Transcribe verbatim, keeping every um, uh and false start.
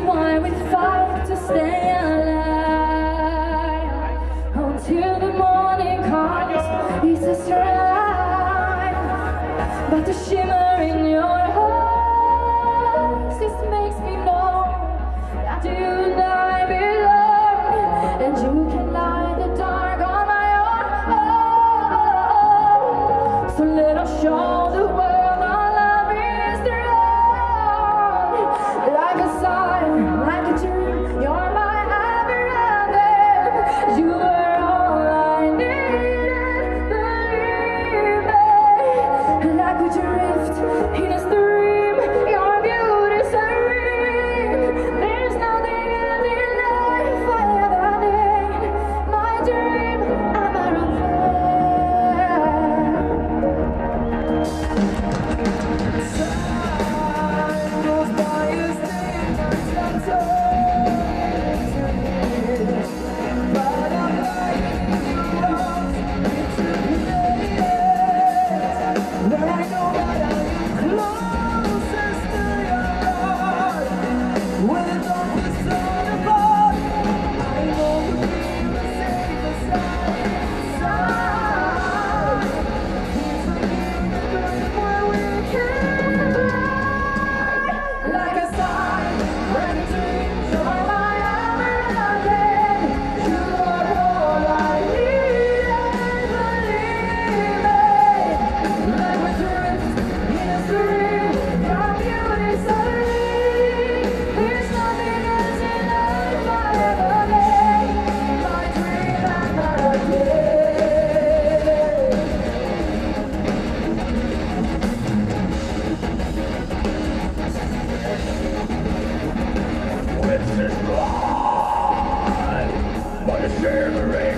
why we fight to stay alive until the morning comes. It's a strife, but the shimmer in your eyes just makes me know that you and I belong, and you can light the dark on my own. So let us show the world. This is life, but it's shimmering.